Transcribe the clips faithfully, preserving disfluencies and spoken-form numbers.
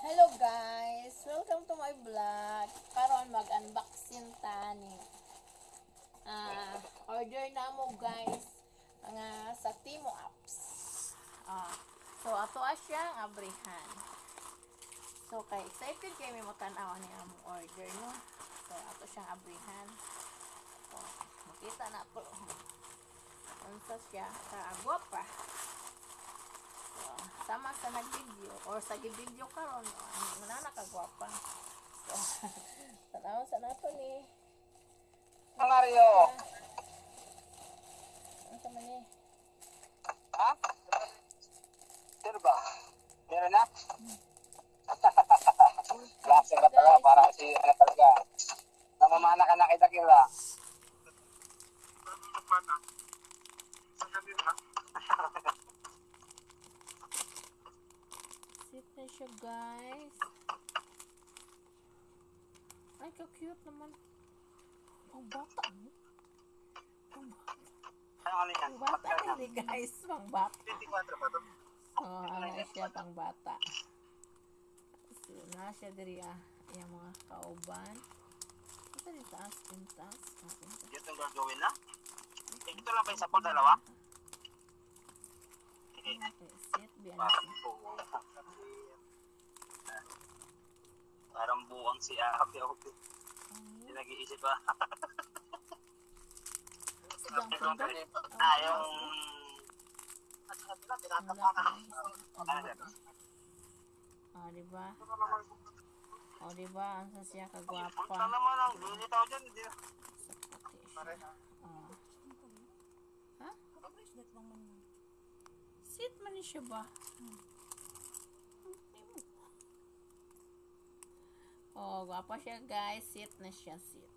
Hello guys! Welcome to my vlog. Karon mag-unboxing ta ni. Ah, order na mo guys nga sa Timo apps. Ah, so ato siya ang abrihan. So kay excited kay mi mo tan-aw ni among order no. So ato siyang abrihan. So makita na po. Unsa siya kaagwa pa. Sama sa nag-video or sa gi-video karon ang nana kagwapa. So, tanaw sa nato ni Mario. Ano man ni? Ha? Sino ba? Meron na? Klase ka talaga, para si ano talaga. Namamana ka na kita kila. Sit na siya guys. Ay, ka-cute naman. Ang bata mo. Ang bata. Ano ano yan? Ang bata hindi guys. Ang bata. twenty-four ba ito? Oh, ano siya pang bata. So, na siya diri ah. Yung mga kauban. Ito rin taas, pintas. Ah, pintas. Dito ang gagawin na? Ito lang ba yung sapol dalawa? Okay, sit. Biyan Parang siya. buwang. Parang buwang si Abi. Hindi nag-iisip pa. Ah, yung... Oh, diba? Oh, diba? Ang sasya kagwapa. Punta naman ang binitaw dyan. Oh. Ha? Sit man ni siya ba? Oh, gwapa siya guys. Sit na siya. Sit.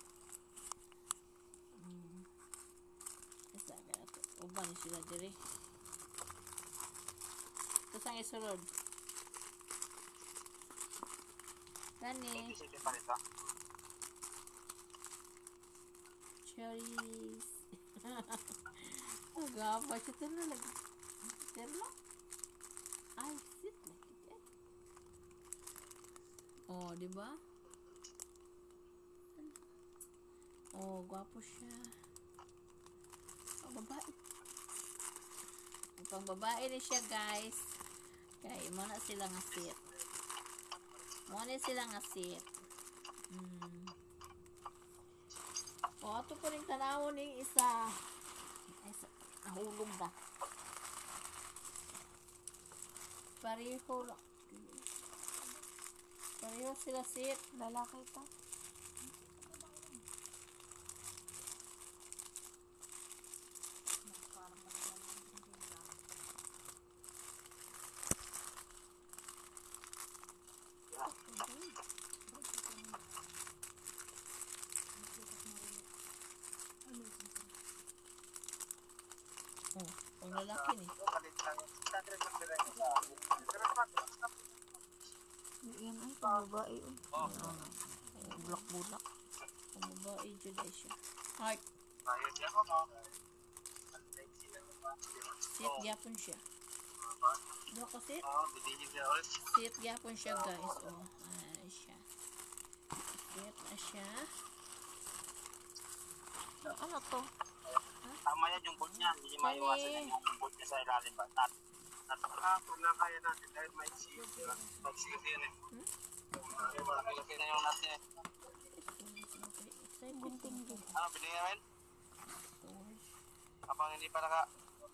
Hmm. Isa ka na ito. Uban sila diri. Ito sang isulod. Gani. Cherries. Gwapa siya ito na lagi. Terlo? Ay, sit like it. Oh, di ba? Oh, gwapo siya. Oh, babae. Pang babae ni siya, guys. Kaya mo na sila nga sit. Mo na sila nga sit. Hmm. Oh, ato po rin tanawon ng isa. Isa. Nahulog na. Pareho lang. Pareho sila sit. Lalaki ito. Oh, ang lalaki ni. Yan ay pang babae. Oh. Ay, bulak-bulak. Pang babae dyan ay siya. Heart. Sit gyapon siya. Doon ko sit. Sit gyapon siya guys. Oh, ay siya. Sit na siya. Ano to? Tama yan yung bolt niya. Hindi maiwasan yan yung bolt niya sa ilalim ba? Nat. Nat. Ah, kung lang kaya natin dahil may seal. May seal yan eh. Hmm? Malaki na yung nat niya eh. Ah, binigyan namin? Kapag hindi pa naka...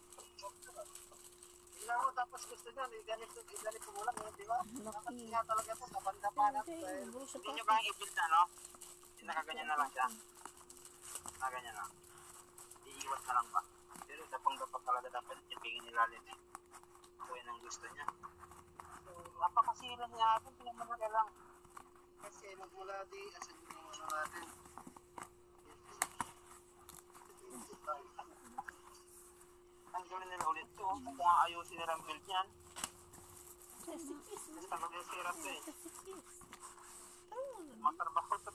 Tingnan mo tapos gusto niya. Ganito, ganito mo lang yun, di ba? Dapat niya talaga ito. Kapanda pa na. Hindi nyo kayang i-build na, no? Nakaganyan na lang siya. Nakaganyan na. Iiwas na lang ba? Pero dapang dapat talaga dapat ipingin ilalim eh. Kung yan ang gusto niya. So, napakasilan niya atin. Pinamalaga lang. Kasi magmula di, asan yung mga natin. Ang gawin nila ulit ito. Kung aayusin nila ang build niyan. Basta mag-sirap eh. Matrabaho ito.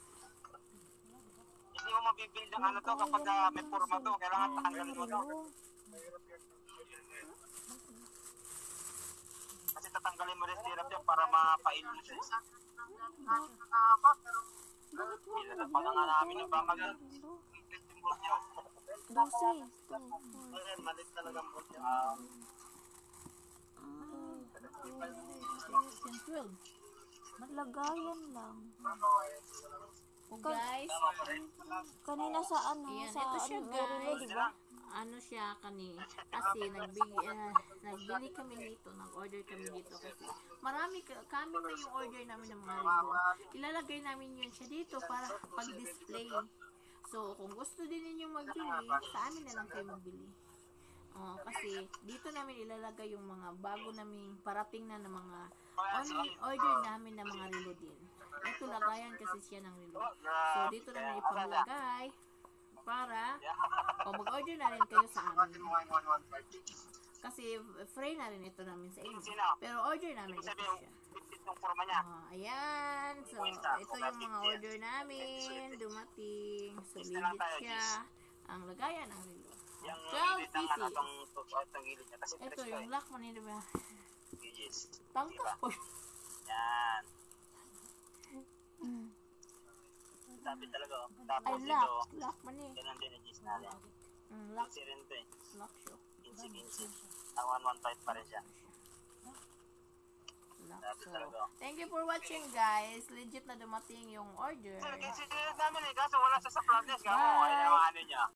Hindi mo mabibuild ang ano to kapag uh, may forma to. Kailangan tanggalin mo to. Kasi tatanggalin mo rin sirap yan para para mapailusyon. Pinatapagan nga namin yung bamagan. Dosi. Malit talagang bulto. twelve. Maglagayan lang. O guys, Kanina sa ano, Ayan, sa ito siya, ano, guys. Merilo, di ba? ano siya kani kasi nagbili ah, nagbili kami dito, nag-order kami dito kasi marami ka- kami na yung order namin ng mga relo. Ilalagay namin yun siya dito para pag-display. So, kung gusto din ninyong magbili, sa amin na lang kayo magbili. Oh, kasi dito namin ilalagay yung mga bago naming parating na ng mga on- order namin ng mga relo din. Ito lagayan kasi siya ng relo. So, dito namin ipaglagay para o mag-order na rin kayo sa amin. Kasi free na rin ito namin sa inyo. Pero order namin ito siya. Yung forma niya. Oh, ayan. So, ito yung mga order namin. Dumating. So, legit siya. Ang lagayan ng relo. Yung twelve gilid ng ano, pieces. itong tutuot ng gilid niya. Kasi Ito presko yung eh. lock mo nila ba? Gilid. Tangkas po. Yan. Sabi talaga oh. Ay, Tapos ito, lock. Lock mo ni. yan ang dinigis natin. Mm, lock. Kinsi rin to eh. Lock siya. Kinsi, kinsi. Ang one one five pa rin siya. Lock. Sabi So, talaga. thank you for watching guys. Legit na dumating yung order. Sir, kinsi rin namin eh. Kaso wala siya sa flatness. Kamo, Bye. ay naman ano niya.